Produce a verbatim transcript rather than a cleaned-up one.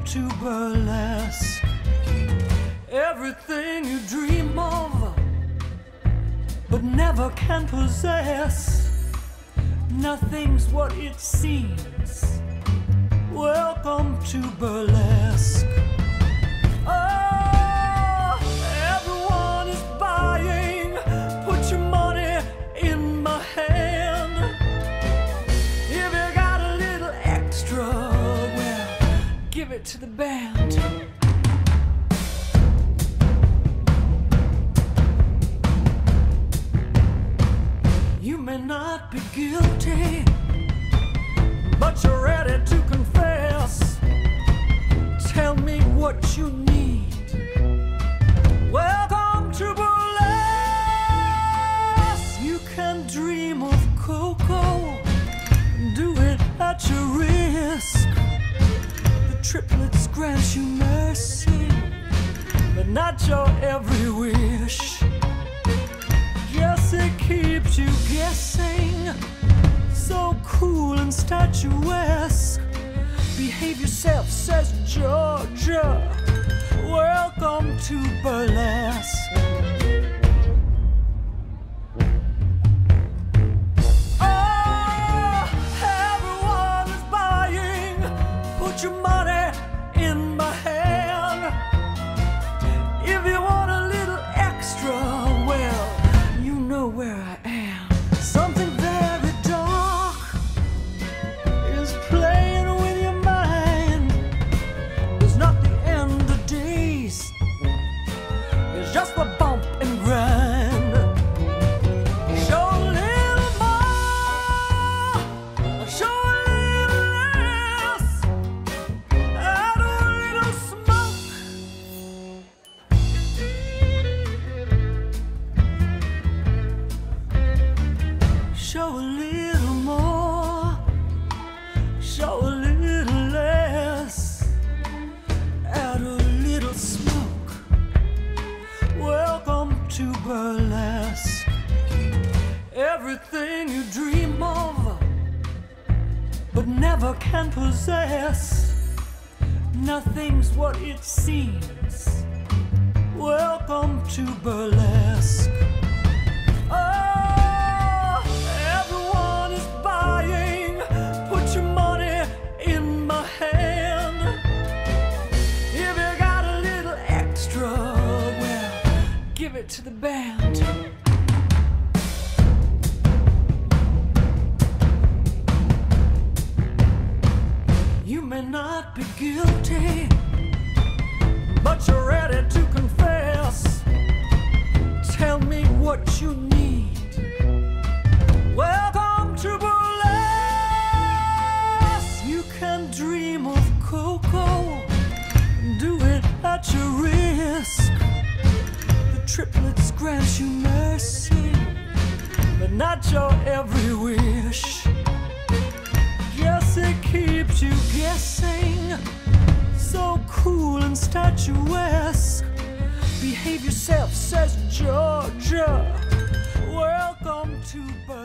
to burlesque. Everything you dream of but never can possess, nothing's what it seems. Welcome to burlesque. Oh, everyone is buying. Put your money in my hand. If you got a little extra, well, give it to the band. You may not be guilty, but you're ready to confess. Tell me what you need. Welcome to burlesque. You can dream of cocoa, do it at your risk. The triplets grant you mercy, but not your every wish. Yes, it keeps you guessing. So cool and statuesque. Behave yourself, says Georgia. Welcome to burlesque. Oh, everyone is buying. Put your money in my hand. If you want a little extra, well, you know where I am. Something very dark is playing with your mind. It's not the end of days, it's just a bump and grind. Show a little more, show a little less, add a little smoke. Show a little more, show a little less, add a little smoke. Welcome to burlesque. Everything you dream of but never can possess, nothing's what it seems. Welcome to burlesque. Oh, everyone is buying. Put your money in my hand. If you got a little extra, well, give it to the band. You may not be guilty, but you're ready to confess. Tell me what you need. Welcome to burlesque. You can dream of cocoa, do it at your risk. The triplets grant you mercy, but not your every wish. Yes, it keeps you guessing. So cool and statuesque. Behave yourself, says Georgia. Welcome to burlesque.